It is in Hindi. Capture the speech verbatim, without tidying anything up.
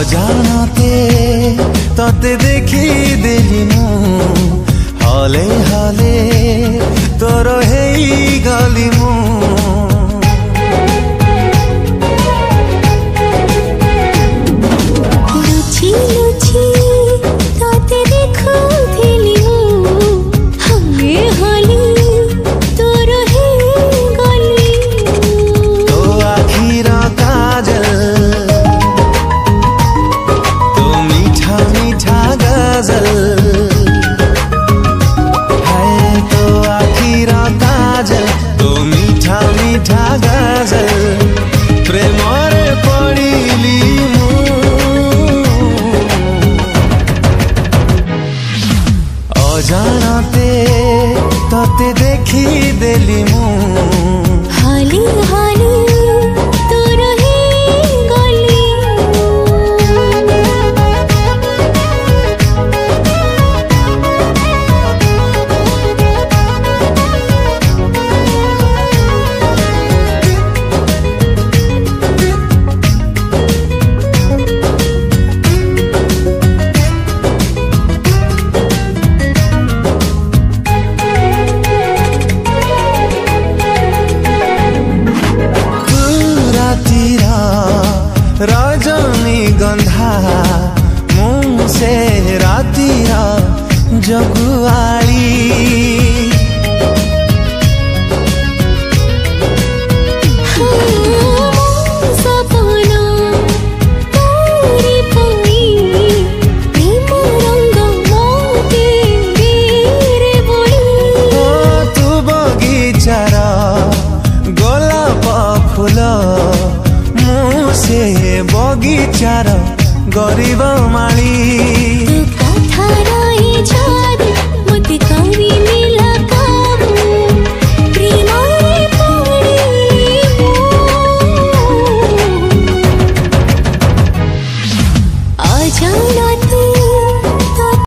अजानते तते देखी देली मु हले हले तोर हेई गली मु लुची लुची तते देखो देली मु हले हले तोर हेई गली तो आखिर काजल गजल है तो आखिर काजल तो मीठा मीठा गजल प्रेम रे पड़िली मु अजानते तते देखी देली मु हाली हाली तोर हेई गली रजनी गंधा मुँह से रातिया जगुआली सपना तोरी पई प्रेम रंग मोती रे बोली तू बगीचार गोलाप फूल से बगीचार गरीब माली।